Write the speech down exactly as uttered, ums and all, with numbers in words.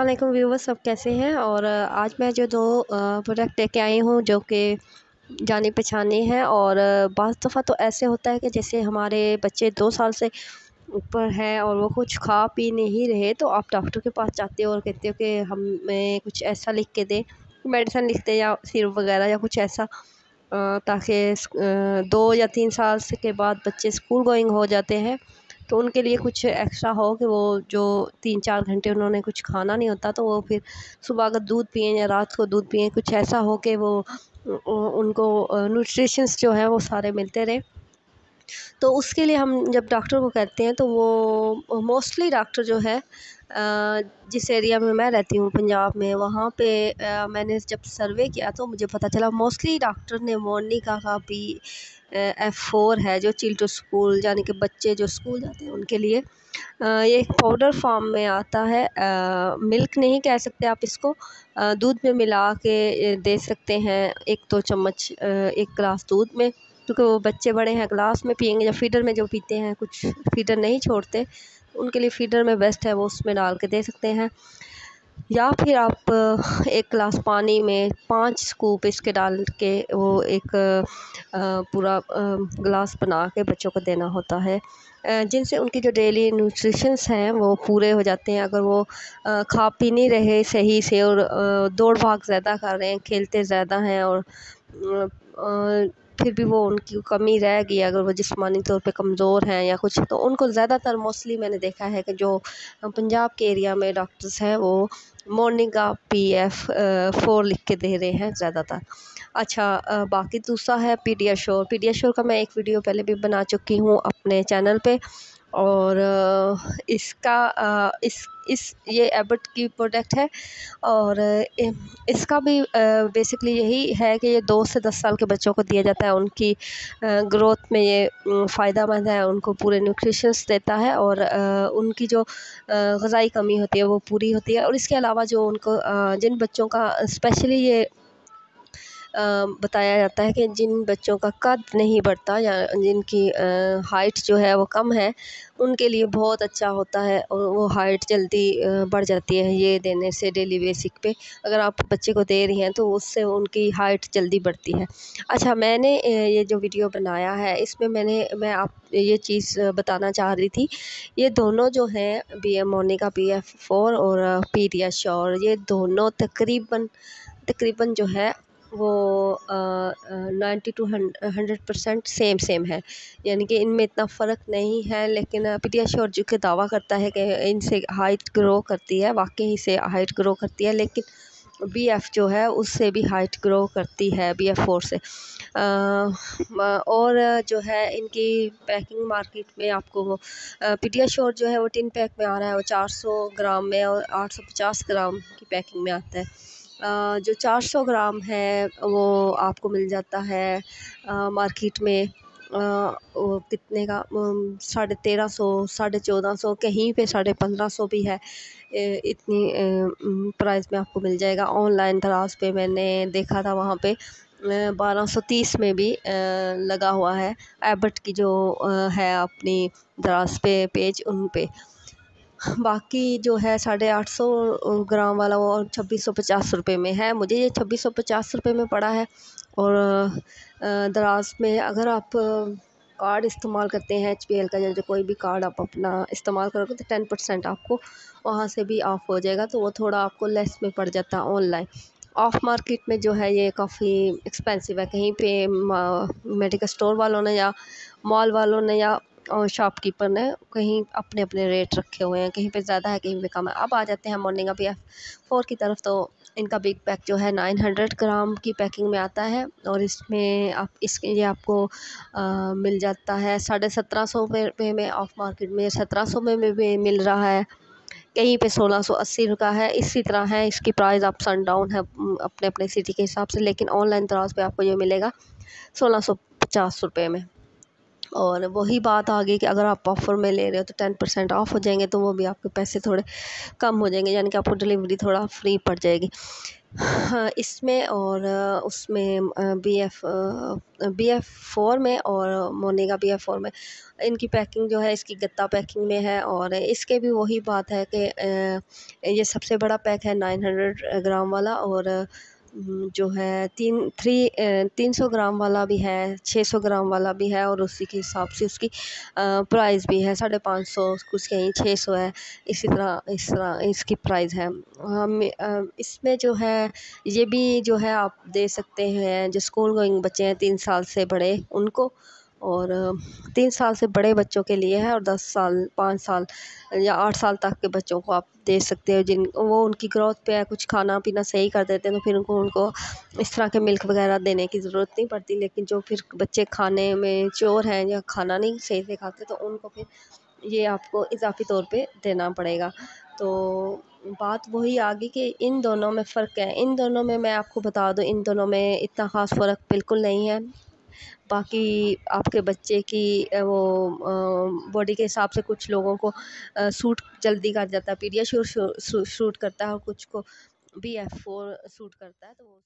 अस्सलाम वालेकुम व्यूवर्स, सब कैसे हैं। और अ, आज मैं जो दो प्रोडक्ट लेके आई हूँ जो कि जाने पहचाने हैं। और अ, बाज़ दफ़ा तो ऐसे होता है कि जैसे हमारे बच्चे दो साल से ऊपर हैं और वो कुछ खा पी नहीं रहे, तो आप डॉक्टर के पास जाते हो और कहते हो कि हमें कुछ ऐसा लिख के दें, मेडिसिन लिख दें या सिरप वगैरह या कुछ ऐसा, अ, ताकि दो या तीन साल से के बाद बच्चे स्कूल गोइंग हो जाते हैं, तो उनके लिए कुछ एक्स्ट्रा हो कि वो जो तीन चार घंटे उन्होंने कुछ खाना नहीं होता, तो वो फिर सुबह अगर दूध पिएँ या रात को दूध पिएँ, कुछ ऐसा हो कि वो उ उनको न्यूट्रिशंस जो है वो सारे मिलते रहें। तो उसके लिए हम जब डॉक्टर को कहते हैं तो वो मोस्टली डॉक्टर जो है, अ, जिस एरिया में मैं रहती हूँ पंजाब में, वहाँ पे अ, मैंने जब सर्वे किया तो मुझे पता चला मोस्टली डॉक्टर ने मोर्निका का भी एफ़ फोर है, जो चिल्ड टू स्कूल यानी कि बच्चे जो स्कूल जाते हैं उनके लिए। अ, ये एक पाउडर फॉर्म में आता है, अ, मिल्क नहीं कह सकते आप इसको, अ, दूध में मिला के दे सकते हैं, एक दो चम्मच अ, एक गिलास दूध में, क्योंकि वो बच्चे बड़े हैं ग्लास में पिएंगे या फीडर में जो पीते हैं, कुछ फीडर नहीं छोड़ते, उनके लिए फीडर में बेस्ट है, वो उसमें डाल के दे सकते हैं। या फिर आप अ, एक गिलास पानी में पाँच स्कूप इसके डाल के वो एक अ, पूरा अ, गिलास बना के बच्चों को देना होता है, अ, जिनसे उनकी जो डेली न्यूट्रिशंस हैं वो पूरे हो जाते हैं। अगर वो अ, खा पी नहीं रहे सही से और अ, दौड़ भाग ज़्यादा कर रहे हैं, खेलते ज़्यादा हैं और अ, अ, फिर भी वो उनकी कमी रह गई, अगर वो जिस्मानी तौर पे कमज़ोर हैं या कुछ, तो उनको ज़्यादातर मोस्टली मैंने देखा है कि जो पंजाब के एरिया में डॉक्टर्स हैं वो मोर्निंगा पी एफ फोर लिख के दे रहे हैं ज़्यादातर। अच्छा, अ, बाकी दूसरा है पीडियाश्योर। पीडियाश्योर का मैं एक वीडियो पहले भी बना चुकी हूँ अपने चैनल पे। और अ, इसका अ, इस इस ये एबट की प्रोडक्ट है। और इ इसका भी अ, बेसिकली यही है कि ये दो से दस साल के बच्चों को दिया जाता है। उनकी अ, ग्रोथ में ये उम, फ़ायदेमंद है, उनको पूरे न्यूट्रिशंस देता है और अ, उनकी जो अ, ग़िज़ाई कमी होती है वो पूरी होती है। और इसके अलावा जो उनको अ, जिन बच्चों का स्पेशली ये अ, बताया जाता है कि जिन बच्चों का कद नहीं बढ़ता या जिनकी अ, हाइट जो है वो कम है, उनके लिए बहुत अच्छा होता है और वो हाइट जल्दी अ, बढ़ जाती है ये देने से डेली बेसिक पे। अगर आप बच्चे को दे रही हैं तो उससे उनकी हाइट जल्दी बढ़ती है। अच्छा, मैंने अ, ये जो वीडियो बनाया है इसमें मैंने मैं आप ये चीज़ बताना चाह रही थी, ये दोनों जो हैं बी एम मोर्निका पी एफ फोर और पीडियाश्योर, ये दोनों तकरीबन तकरीबन जो है वो ninety to hundred percent same same है, यानी कि इनमें इतना फ़र्क नहीं है। लेकिन पीडियाश्योर जो कि दावा करता है कि इनसे हाइट ग्रो करती है, वाकई से हाइट ग्रो करती है, लेकिन बी एफ़ जो है उससे भी हाइट ग्रो करती है बी एफ़ फोर से। अ, म और जो है इनकी पैकिंग मार्केट में आपको वो अ, पीडियाश्योर जो है वो टिन पैक में आ रहा है, वो चार सौ ग्राम में और आठ सौ पचास ग्राम की पैकिंग में आता है। अ, जो चार सौ ग्राम है वो आपको मिल जाता है अ, मार्केट में, अ, वो कितने का, उम, साढ़े तेरह सौ साढ़े चौदह सौ, कहीं पे साढ़े पंद्रह सौ भी है। ए, इतनी अ, उम, प्राइस में आपको मिल जाएगा। ऑनलाइन दराज़ पे मैंने देखा था, वहाँ पे अ, बारह सौ तीस में भी अ, लगा हुआ है। एबट की जो अ, है अपनी दराज़ पे पेज, उन पे। बाकी जो है साढ़े आठ सौ ग्राम वाला वो छब्बीस सौ पचास रुपये में है। मुझे ये छब्बीस सौ पचास रुपये में पड़ा है। और अ, दराज़ में अगर आप कार्ड इस्तेमाल करते हैं एच पी एल का, या जो कोई भी कार्ड आप अपना इस्तेमाल करोगे तो टेन परसेंट आपको वहाँ से भी ऑफ़ हो जाएगा, तो वो थोड़ा आपको लेस में पड़ जाता है ऑनलाइन। ऑफ़ मार्केट में जो है ये काफ़ी एक्सपेंसिव है। कहीं पे मेडिकल स्टोर वालों ने या मॉल वालों ने या और शॉपकीपर ने कहीं अपने अपने रेट रखे हुए हैं, कहीं पे ज़्यादा है कहीं पे कम है। अब आ जाते हैं मोर्निंगा पी एफ फोर की तरफ, तो इनका बिग पैक जो है नाइन हंड्रेड ग्राम की पैकिंग में आता है और इसमें आप इसके लिए आपको आ, मिल जाता है साढ़े सत्रह सौ रुपये में। ऑफ मार्केट में सत्रह सौ में भी मिल रहा है, कहीं पे सोलह सौ अस्सी का है। इसी तरह है, इसकी प्राइस अप्स एंड डाउन है अपने अपने सिटी के हिसाब से, लेकिन ऑनलाइन दराज पे आपको ये मिलेगा सोलह सौ पचास रुपये में। और वही बात आ गई कि अगर आप ऑफ़र में ले रहे हो तो टेन परसेंट ऑफ़ हो जाएंगे, तो वो भी आपके पैसे थोड़े कम हो जाएंगे, यानी कि आपको डिलीवरी थोड़ा फ्री पड़ जाएगी। हाँ, इसमें और अ, उसमें अ, बी एफ अ, बी एफ फोर में और मोनिका बी एफ फोर में इनकी पैकिंग जो है इसकी गत्ता पैकिंग में है। और इसके भी वही बात है कि अ, ये सबसे बड़ा पैक है नाइन हंड्रेड ग्राम वाला, और उम, जो है तीन थ्री अ, तीन सौ ग्राम वाला भी है, छः सौ ग्राम वाला भी है, और उसी के हिसाब से उसकी अ, प्राइस भी है, साढ़े पाँच सौ कुछ कहीं छः सौ है। इसी तरह इस तरह इसकी प्राइस है। हम अ, इसमें जो है ये भी जो है आप दे सकते हैं जो स्कूल गोइंग बच्चे हैं तीन साल से बड़े उनको, और तीन साल से बड़े बच्चों के लिए है, और दस साल पाँच साल या आठ साल तक के बच्चों को आप दे सकते हो जिन वो उनकी ग्रोथ पे है, कुछ खाना पीना सही कर देते हैं तो फिर उनको उनको इस तरह के मिल्क वगैरह देने की ज़रूरत नहीं पड़ती। लेकिन जो फिर बच्चे खाने में चोर हैं या खाना नहीं सही से खाते तो उनको फिर ये आपको इजाफ़ी तौर पे देना पड़ेगा। तो बात वही आ गई कि इन दोनों में फ़र्क है। इन दोनों में मैं आपको बता दूँ, इन दोनों में इतना ख़ास फ़र्क बिल्कुल नहीं है। बाकी आपके बच्चे की अ, वो अ, बॉडी के हिसाब से कुछ लोगों को अ, सूट जल्दी कर जाता है, पीडियाश्योर शू शू सूट करता है, और कुछ को बी एफ फोर सूट करता है, तो वो